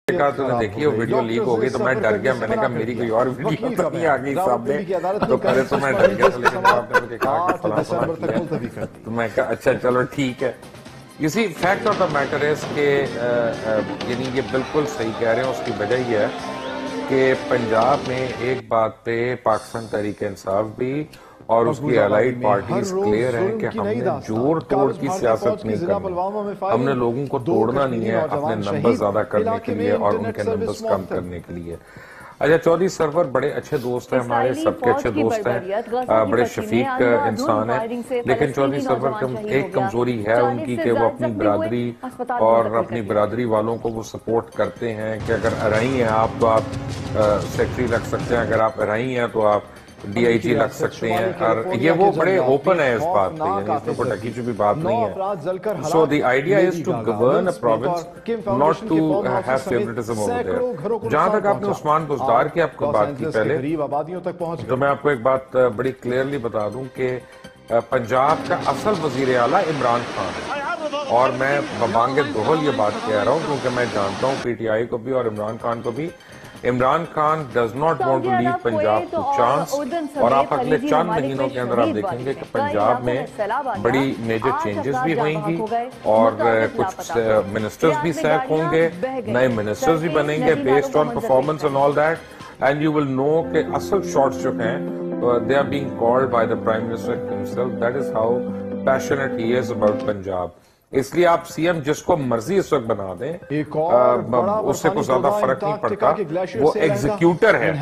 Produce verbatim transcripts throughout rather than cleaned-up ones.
کہا تو نے دیکھی وہ ویڈیو لیک ہو گئی تو میں ڈر گیا, میں نے کہا میری کوئی اور ویڈیو تو نہیں آ گئی سامنے, تو پہلے تو میں ڈر گیا تھا, لیکن آپ نے مجھے کہا کہ فلاں فلاں کیا, تو میں کہا اچھا چلو ٹھیک ہے. You see, fact of the matter is کہ یعنی یہ بالکل صحیح کہہ رہے ہیں, اس کی وجہ یہ ہے کہ پنجاب میں ایک بات پہ پاکستان تحریک انصاف بھی اور اس کی الائیڈ پارٹیز کلیئر ہیں کہ ہم نے جوڑ توڑ کی سیاست نہیں کرنی, ہم نے لوگوں کو توڑنا نہیں ہے اپنے نمبر زیادہ کرنے کے لیے اور ان کے نمبرز کم کرنے کے لیے. اچھا, چودھری سرور بڑے اچھے دوست ہیں ہمارے, سب کے اچھے دوست ہیں, بڑے شفیق انسان ہیں, لیکن چودھری سرور کی ایک کمزوری ہے ان کی کہ وہ اپنی برادری اور اپنی برادری والوں کو وہ سپورٹ کرتے ہیں کہ اگر ارائی ہیں آپ تو آپ سیکٹری رکھ سکتے ہیں, اگر آپ ارائی ہیں تو آپ ڈی آئی جی لگ سکتے ہیں, اور یہ وہ بڑے اوپن ہے اس بات پہ, یعنی اس میں کوئی ڈکی چوبی بات نہیں ہے. So the idea is to govern a province, not to have favoritism over there. جہاں تک آپ نے عثمان بزدار کی آپ کو بات کی پہلے, تو میں آپ کو ایک بات بڑی کلیئرلی بتا دوں کہ پنجاب کا اصل وزیر اعلیٰ عمران خان ہے, اور میں ببانگ دوہل یہ بات کہہ رہا ہوں کیونکہ میں جانتا ہوں پی ٹی آئی کو بھی اور عمران خان کو بھی. Imran Khan does not want to leave Punjab to chance, اور آپ اگلے چند مہینوں کے اندر آپ دیکھیں گے کہ پنجاب میں بڑی میجر چینجز بھی ہوئیں گی اور کچھ منسٹرز بھی سیک ہوں گے, نئے منسٹرز بھی بنیں گے based on performance and all that, and you will know کہ اصل شارٹس جو ہیں they are being called by the Prime Minister himself. That is how passionate he is about Punjab. اس لیے آپ سی ایم جس کو مرضی اس وقت بنا دیں اس سے کوئی زیادہ فرق نہیں پڑتا, وہ ایگزیکیوٹر ہے,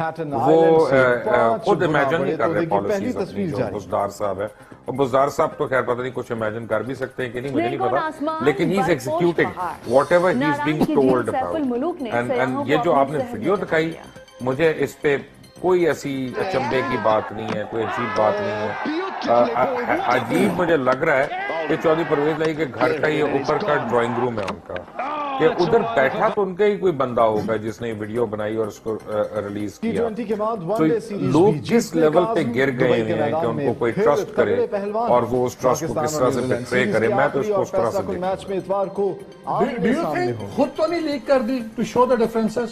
وہ خود امیجن نہیں کر رہے پالیسیز اپنی جو بزدار صاحب ہے. اور بزدار صاحب تو خیر پتہ نہیں کچھ امیجن کر بھی سکتے ہیں کہ نہیں, مجھے نہیں پتا, لیکن he is executing whatever he is being told about. And یہ جو آپ نے ویڈیو دکھائی, مجھے اس پہ کوئی ایسی اچنبے کی بات نہیں ہے, کوئی عجیب بات نہیں ہے. عجیب مجھے لگ رہا ہے کہ چودھری پرویز لائی کے گھر کا یہ اوپر کا ڈرائنگ روم ہے ان کا, کہ ادھر بیٹھا تو ان کا ہی کوئی بندہ ہوگا جس نے ویڈیو بنائی اور اس کو ریلیز کیا. تو لوگ جس لیول پہ گر گئے ہیں کہ ان کو کوئی ٹرسٹ کرے اور وہ اس ٹرسٹ کو کس طرح سے بٹرے کرے, میں تو اس کو اس طرح سے دیکھتا ہوں. خود تو نہیں لیک کر دی ٹو شو دا ڈفرنسز؟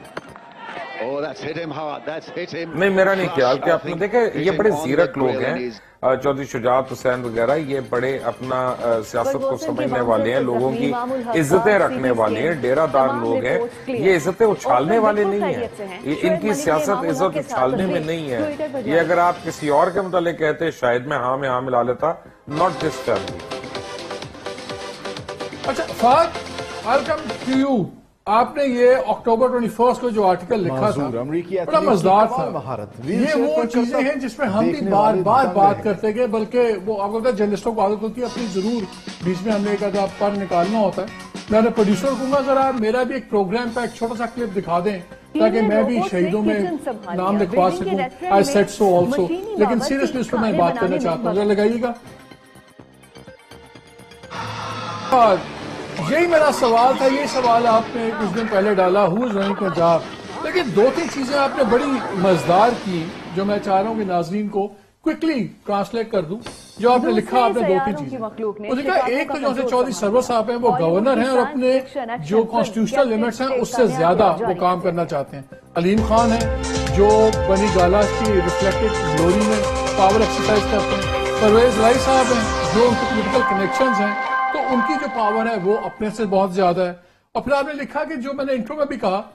نہیں, میرا نہیں خیال کہ آپ نے دیکھیں یہ بڑے زیرک لوگ ہیں, چودھری شجاعت حسین وغیرہ, یہ بڑے اپنا سیاست کو سمجھنے والے ہیں, لوگوں کی عزتیں رکھنے والے ہیں, ڈیرہ دار لوگ ہیں. یہ عزتیں اچھالنے والے نہیں ہیں, ان کی سیاست عزت اچھالنے میں نہیں ہے. یہ اگر آپ کسی اور کے متعلق کہتے شاید میں ہاں میں ہاں ملا لیتا, not this family. اچھا Fahad, I'll come to you. آپ نے یہ اکتوبر ٹوئنٹی فرسٹ کو جو آرٹیکل لکھا تھا بڑا مزدار تھا. یہ وہ چیزیں ہیں جس میں ہم بھی بار بار بات کرتے گئے, بلکہ وہ آپ کو پتا جرنلسٹوں کو عادت ہوتی ہے اپنی ضرور بیچ میں ہم نے ایک آدھا پر نکالنا ہوتا ہے. میں نے پروڈیوسر کو کہوں گا ذرا میرا بھی ایک پروگرام کا ایک چھوٹا سا کلپ دکھا دیں تاکہ میں بھی شہیدوں میں نام لکھوا سکوں. I said so also. لیکن سیریسلی اس پر میں بات کرنا چاہتا ہوں, ذرا لگائیے گا. یہی میرا سوال تھا, یہ سوال آپ نے کچھ دن پہلے ڈالا, ہو از رننگ پنجاب, لیکن دو تین چیزیں آپ نے بڑی مزدار کی جو میں چاہ رہا ہوں کہ ناظرین کو کوئکلی ٹرانسلیٹ کر دوں. جو آپ نے لکھا, آپ نے دو تین چیزیں وہ لکھا. ایک تو جو سے چودھری سرور صاحب ہیں وہ گورنر ہیں اور اپنے جو کانسٹیٹیوشنل لیمٹس ہیں اس سے زیادہ وہ کام کرنا چاہتے ہیں. علیم خان ہیں جو بنی گالا کی ریفلیکٹڈ گلوری میں پاور ایکسرسائز کرتے ہیں. پرویز لائی صاحب ہیں جو ان کے پولیٹیکل کنیکشنز ہیں, تو ان کی جو پاور ہے وہ اپنے سے بہت زیادہ ہے. اور پھر آپ نے لکھا کہ جو میں نے انٹرو میں بھی کہا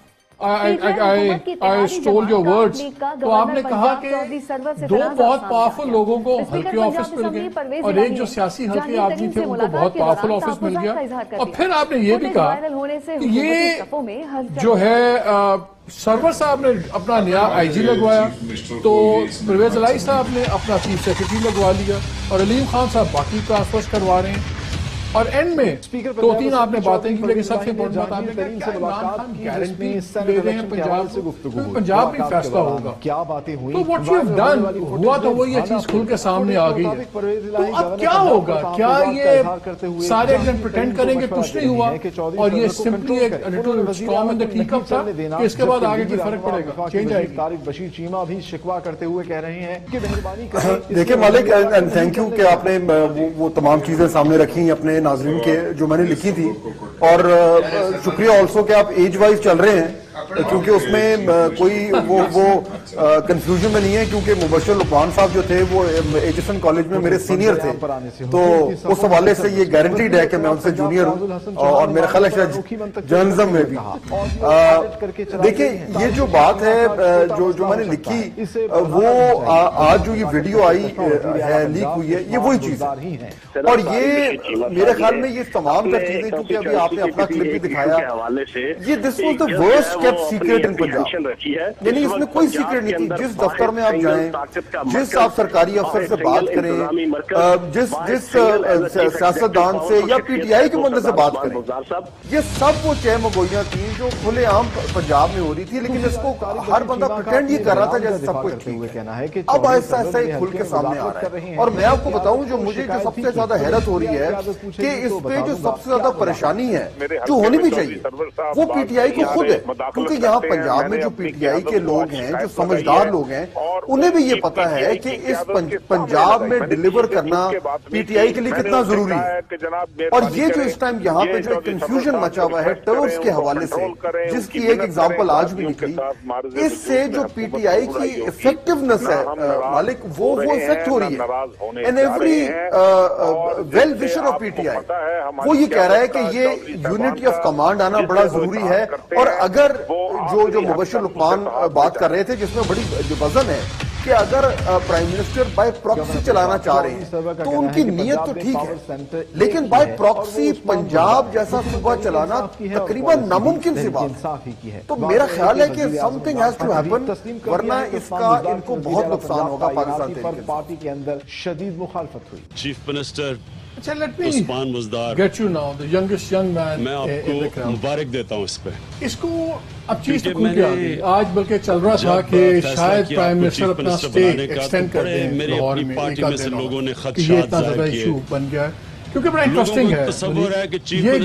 I stole your words, تو آپ نے کہا کہ دو بہت پاورفل لوگوں کو ہلکے آفس مل گئے اور ایک جو سیاسی ہلکے آدمی تھے ان کو بہت پاورفل آفس مل گیا. اور پھر آپ نے یہ بھی کہا کہ یہ جو ہے سرور صاحب نے اپنا نیا آئی جی لگوایا, تو پرویز الائی صاحب نے اپنا چیف سیکرٹری لگوا لیا, اور علیم خان صاحب باقی ٹرانسفرز کروا رہے ہیں. اور اینڈ میں دو تین آپ نے باتیں کی, لیکن سب سے بڑی بات آپ نے کہا عمران خان گارنٹی دے رہے ہیں پنجاب کو, پنجاب بھی فیصلہ ہوگا. تو what you've done ہوا تو وہ یہ چیز کھل کے سامنے آ گئی ہے. تو اب کیا ہوگا؟ کیا یہ سارے ایک پریٹینڈ کریں گے کچھ نہیں ہوا اور یہ سمپلی ایک little storm in the teacup تھا کہ اس کے بعد آگے کی فرق پڑے گا, چینج آئے گی؟ طارق بشیر چیمہ بھی شکوہ کرتے ہوئے کہہ رہے ہیں کہ مہربانی کریں. دیکھیں مالک, تھینک یو کہ آپ نے وہ تمام چیزیں سامنے رکھی اپنے اپنے ناظرین کے جو میں نے لکھی تھی، اور شکریہ آلسو کہ آپ ایج وائز چل رہے ہیں، کیونکہ اس میں کوئی وہ وہ کنفیوژن میں نہیں ہے، کیونکہ مبشر لقمان صاحب جو تھے وہ ایچ ایس این کالج میں میرے سینئر تھے، تو اس حوالے سے یہ گارنٹیڈ ہے کہ میں ان سے جونیئر ہوں، اور میرا خیال ہے شاید جرنلزم میں بھی۔ دیکھیں یہ جو بات ہے جو جو میں نے لکھی، وہ آج جو یہ ویڈیو آئی ہے، لیک ہوئی ہے، یہ وہی چیز ہے، اور یہ میرے خیال میں یہ تمام تر چیزیں، کیونکہ ابھی آپ نے اپنا کلپ بھی دکھایا، یہ this was the worst kept secret in Punjab, یعنی اس میں کوئی سیکریٹ نہیں تھی۔ جس دفتر میں آپ جائیں، جس آپ سرکاری افسر سے بات کریں، جس جس سیاستدان سے یا پی ٹی آئی کے بندے سے بات کریں، یہ سب وہ چہ مگوئیاں تھیں جو کھلے عام پنجاب میں ہو رہی تھی، لیکن اس کو ہر بندہ پریٹینڈ یہ کر رہا تھا جیسے سب کچھ ٹھیک ہے۔ اب آہستہ آہستہ یہ کھل کے سامنے آ رہا ہے، اور میں آپ کو بتاؤں جو مجھے جو سب سے زیادہ حیرت ہو رہی ہے کہ اس پہ جو سب سے زیادہ پریشانی ہے، جو ہونی بھی چاہیے، وہ پی ٹی آئی کو خود ہے، کیونکہ یہاں پنجاب میں جو پی ٹی آئی کے لوگ ہیں، جو سمجھدار لوگ ہیں، انہیں بھی یہ پتا ہے کہ اس پنجاب میں ڈیلیور کرنا پی ٹی آئی کے لیے کتنا ضروری ہے، اور یہ جو اس ٹائم یہاں پہ جو کنفیوژن مچا ہوا ہے ٹرمز کے حوالے سے، جس کی ایک ایگزامپل آج بھی نکلی، اس سے جو پی ٹی آئی کی ایفیکٹونس ہے مالک، وہ وہ افیکٹ ہو رہی ہے، and every well wisher of P T I وہ یہ کہہ رہا ہے کہ یہ یونٹی آف کمانڈ آنا بڑا ضروری ہے، اور اگر جو جو مبشر لقمان بات کر رہے تھے جس میں بڑی جو وزن ہے کہ اگر پرائم منسٹر بائی پراکسی چلانا چاہ رہے ہیں تو ان کی نیت تو ٹھیک ہے، لیکن بائی پراکسی پنجاب جیسا صوبہ چلانا تقریباً ناممکن سی بات ہے، تو میرا خیال ہے کہ something has to happen, ورنہ اس کا ان کو بہت نقصان ہوگا پاکستان پارٹی کے اندر شدید مخالفت ہوئی۔ چیف منسٹر اچھا let me Usman Buzdar, get you now the youngest young man, میں آپ کو مبارک دیتا ہوں اس پہ۔ اس کو اب چیز تو کھل کے آ گئی، آج بلکہ چل رہا تھا کہ شاید پرائم منسٹر اپنا اسٹے ایکسٹینڈ کر دیں لاہور میں ایک آدھ دن، کہ یہ اتنا زیادہ ایشو بن گیا ہے، کیونکہ بڑا انٹرسٹنگ ہے یہ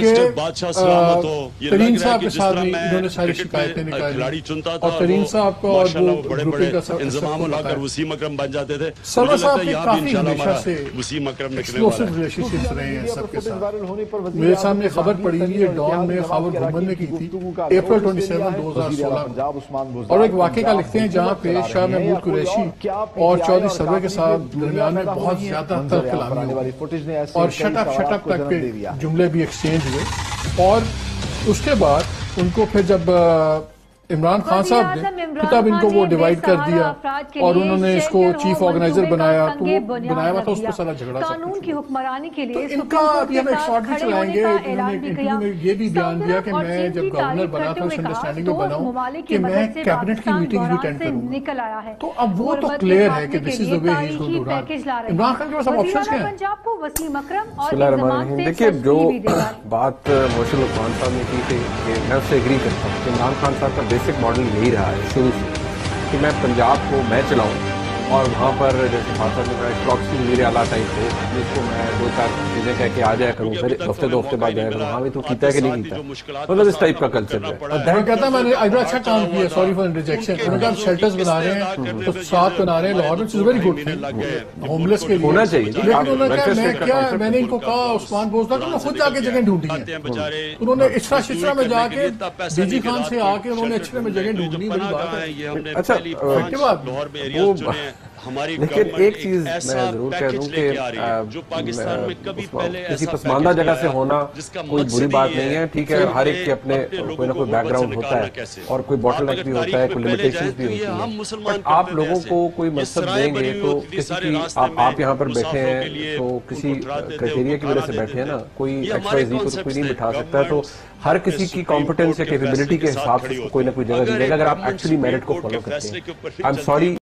کہ ترین صاحب کے ساتھ انہوں نے ساری شکایتیں نکالی، اور ترین صاحب کا اور وہ گروپنگ کا سب انضمام لا کر وسیم اکرم بن جاتے تھے، سرور صاحب کے کافی ہمیشہ سے Wasim Akram exclusive relationships رہے ہیں سب کے ساتھ۔ میرے سامنے خبر پڑی ہوئی ہے ڈان میں خاور گھومن نے کی تھی اپریل دو ہزار سولہ، اور ایک واقعے کا لکھتے ہیں جہاں پہ شاہ محمود قریشی اور چودھری سرور کے ساتھ درمیان میں بہت زیادہ تر کلامی ہوئی، اور شٹ اپ شٹ اپ تک پہ جملے بھی ایکسچینج ہوئے، اور اس کے بعد ان کو پھر جب عمران خان صاحب نے خطاب ان کو وہ ڈیوائیڈ کر دیا اور انہوں نے اس کو چیف آرگنائزر بنایا، تو وہ بنایا ہوا تھا اس پہ سارا جھگڑا سب قانون کی حکمرانی کے لیے ان کا ابھی ہم ایک شارٹ بھی چلائیں گے۔ انہوں نے انٹرویو میں یہ بھی بیان دیا کہ میں جب گورنر بنا تھا اس انڈرسٹینڈنگ میں بنا ہوں کہ میں کیبنٹ کی میٹنگ بھی اٹینڈ کروں گا، تو اب وہ تو کلیئر ہے کہ this is the way he is going to run. Imran Khan کے پاس اب آپشنز کیا ہیں؟ بسم اللہ الرحمن الرحیم۔ دیکھیے جو بات مبشر لقمان صاحب نے کی تھی کہ میں اس سے ایگری کرتا ہوں کہ عمران خان صاحب کا بیسک ماڈل یہی رہا ہے شروع سے کہ میں پنجاب کو میں چلاؤں، اور وہاں پر جیسے خان صاحب نے کہا پراکسی وزیر اعلیٰ ٹائپ ہو جس کو میں دو چار چیزیں کہہ کے آ جایا کروں، پھر ہفتے دو ہفتے بعد جایا کروں، ہاں بھی تو کیتا ہے کہ نہیں کیتا، مطلب اس ٹائپ کا کلچر ہے۔ میں کہتا میں نے ادھر اچھا کام کیا، سوری فار انٹرجیکشن، انہوں نے کہا شیلٹرز بنا رہے ہیں تو ساتھ بنا رہے ہیں لاہور میں، ویری گڈ تھنگ ہوملیس کے لیے ہونا چاہیے، لیکن انہوں نے کہا میں کیا میں نے ان کو کہا عثمان بوزدار کہ انہوں نے خود جا کے جگہ ڈھونڈی ہے، انہوں نے اچھا شچرا میں جا کے ڈی جی خان سے آ کے انہوں نے اچھرے میں جگہ ڈھونڈی، بڑی بات ہے۔ اچھا وہ لیکن ایک چیز میں ایسا ضرور کہہ دوں پیکج لے کہ کے آ رہی ہے جو پاکستان میں کبھی پہلے کسی ایسا پسماندہ پیکج جگہ نہیں سے آیا ہونا جس کا کوئی مقصد بری بات یہ نہیں ہے، ٹھیک ہے، ہر ایک کے اپنے کوئی نہ کوئی بیک گراؤنڈ ہوتا ہے اور کوئی باٹل نیک بھی ہوتا ہے، کوئی لمیٹیشنز بھی ہوتی ہیں، بٹ آپ لوگوں کو کوئی مقصد دیں گے تو کسی کی آپ یہاں پر بیٹھے ہیں تو کسی کرائٹیریا کی وجہ سے بیٹھے ہیں نا، کوئی ایکس وائی زی کو تو کوئی نہیں بٹھا سکتا ہے، تو ہر کسی کی کمپٹنس یا کیپیبلٹی کے حساب سے کوئی نہ کوئی جگہ دی جائے گا اگر آپ ایکچولی میرٹ کو فالو کرتے ہیں۔ I am sorry